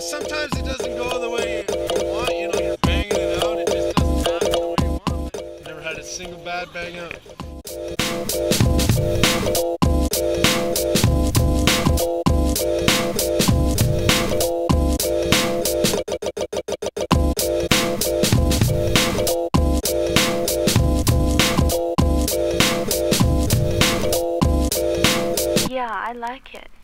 sometimes it doesn't go the way you want. You know, you're banging it out, it just doesn't happen the way you want. Never had a single bad bang out. Yeah, I like it.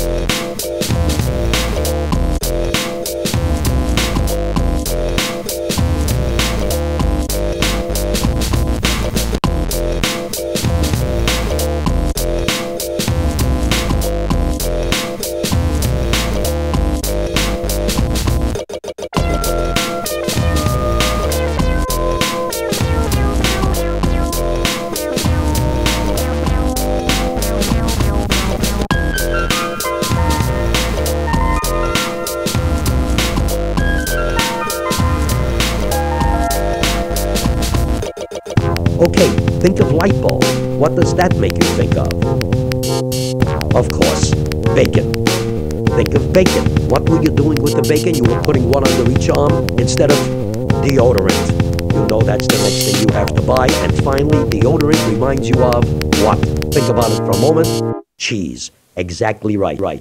Okay, think of light bulb. What does that make you think of? Of course, bacon. Think of bacon. What were you doing with the bacon? You were putting one under each arm instead of deodorant. You know that's the next thing you have to buy. And finally, deodorant reminds you of what? Think about it for a moment. Cheese. Exactly right. Right.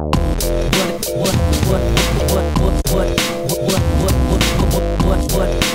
What?